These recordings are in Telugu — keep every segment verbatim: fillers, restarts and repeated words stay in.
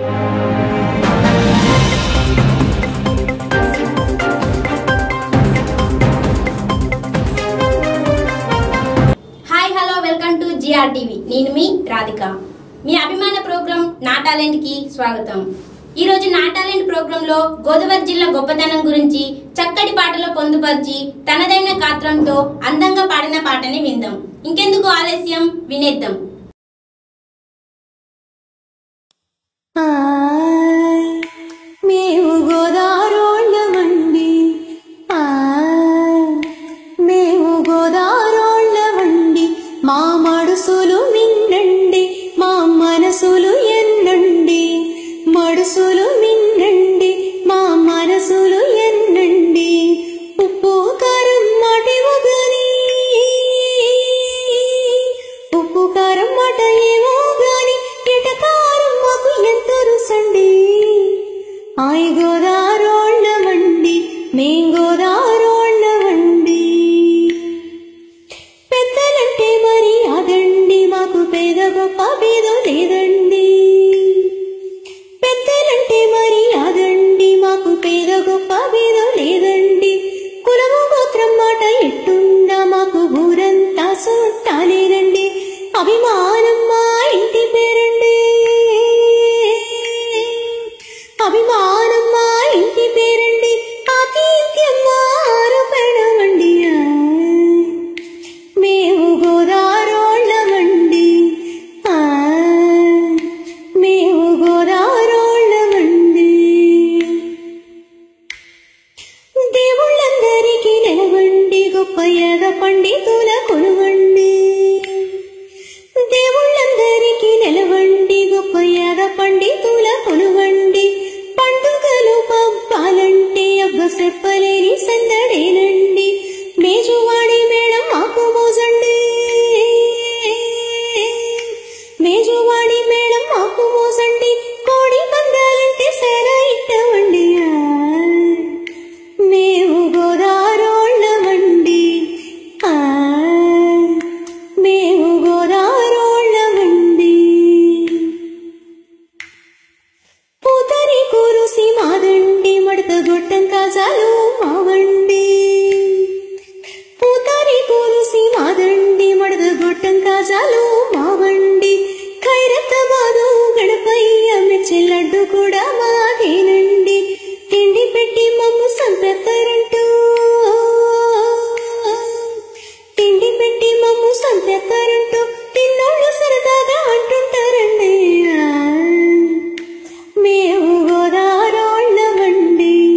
టీవీ నేను మీ రాధిక మీ అభిమాన ప్రోగ్రామ్ నా టాలెంట్ కి స్వాగతం। ఈ రోజు నా టాలెంట్ ప్రోగ్రామ్ లో గోదావరి జిల్లా గొప్పతనం గురించి చక్కటి పాటలో పొందుపర్చి తనదైన గాత్రంతో అందంగా పాడిన పాటని విందాం। ఇంకెందుకు ఆలస్యం వినేద్దాం। మేము గోదారోళ్ళమండి మేము గోదారోళ్ళమండి మా మడుసులు మిన్నండి మా మనసులు ఎన్నండి మడుసులు మిన్నండి మా మనసులు ఎన్నండి ఉప్పు కారం మాటేమో గాని ఉప్పు కారం మాట ఏమో గాని ఎటకారం మాకు ఎంతో రుసండి ఆయ్ గోదారోళ్ళమండి మేం గోదారోళ్ళమండి పెద్దలంటే మరి అదండి మాకు పేద గొప్ప భేదం లేదండి పెద్దలంటే మరి అదండి మాకు పేద గొప్ప భేదం లేదండి కులము గోత్రం మాట ఎట్టున్నా మాకు ఊరంతా సుట్టాలేనండి అభిమానం మా ఇంటి పేరండి అభిమానం మా ఇంటి పేరండి ఆతిథ్యం మా ఆరోపణమండి మేము గోదారోళ్ళమండి మేము గోదారోళ్ళమండి దేవుళ్ళందరికీ నిలవండి గొప్ప యాగ పండితుల కొలువండి దేవుళ్ళందరికీ నిలవండి గొప్ప యాగ పండితుల కొలువండి పండుగలు పబ్బాలంటే అబ్బ చెప్పలేని సందడేనండి మేజువాడి మేడం మాకు మోసండి మేజువాడి మేడం మాకు మోసండి కోడి పందాలంటే సేరా ఇట్టవండి మేము గోదారోళ్ళమండి మేము గోదారోళ్ళమండి పూతరి కురుసి మాదండి మడత గొట్టం కాజాలు మావండి పూతరి కురుసి మాదండి మడత గొట్టం కాజాలు మావండి ఖైరతాబాదు గణపయ్య మెచ్చెలడ్డు కూడా మాదేనండి తిండి పెట్టి మమ్ము సంపెత్తారంటూ తిండి పెట్టి మమ్ము సంపెత్తారంటూ తిన్నోళ్ళు సరదాగా అంటుంటారండి మేము గోదారోళ్ళమండి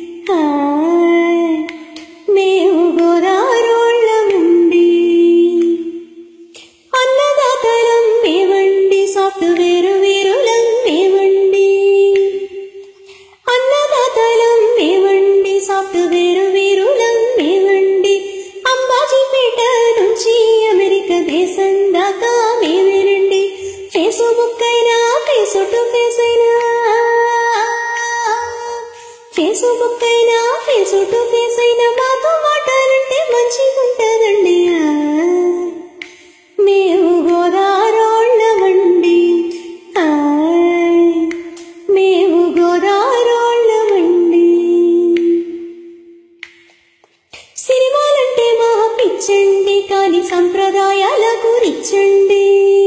మేము గోదారోళ్ళమండి అన్నదాతలం మేమండి సాఫ్ట్వేర్ వీరులం మేమండి అన్నదాతలం మేమండి సాఫ్ట్వేర్ వీరులం మేమండి అంబాజీపేట నుంచి అమెరికా దేశం దాకా మేమేనండి ఫేస్బుక్ అయినా ఫేస్ టు ఫేస్ అయినా ఫేస్బుక్ అయినా ఫేస్ టు ఫేస్ అయినా మాతో మాట్లాడంటే మంచిగుంటదండి మేము గోదారోళ్ళమండి మేము గోదారోళ్ళమండి సినిమాలంటే మా పిచ్చండి కానీ సంప్రదాయాలకు రిచ్చండి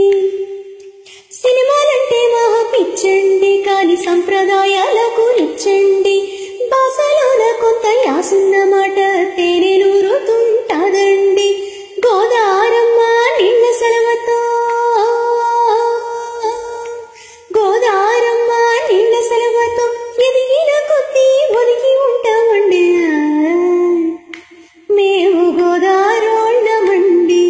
సినిమాలంటే మా పిచ్చండి కానీ సంప్రదాయాలకు రిచ్చండి భాషలోన కొంత యాసున్న మాట తేనెలూరుతుంటాదండి గోదారమ్మ నిన్న సెలవుతో గోదారమ్మ నిన్న సెలవుతో ఎదిగిన కొద్దీ ఒదిగి ఉంటామండి మేము గోదారోళ్ళమండి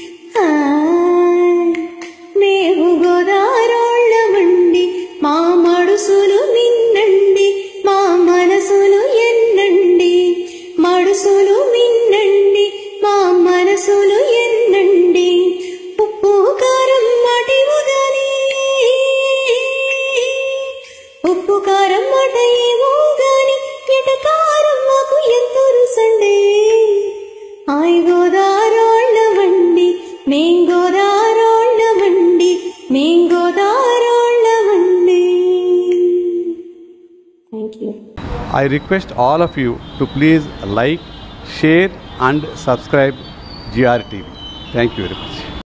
మేము గోదారోళ్ళమండి మా మడుసులు మిన్నండి మా మనసులు ఎన్నండి మడుసులు మిన్నండి మా మనసులు ఎన్నండి ఉప్పు కారం మాటేమో గాని ఉప్పు కారం మాట ఏమో గాని ఎటకారం మాకు ఎంతో రుసండి ఆయ్ గోదారోళ్ళమండి మేం గోదారోళ్ళమండి మేం గోదారోళ్ళమండి thank you. I request all of you to please like, share and subscribe G R T V. Thank you very much.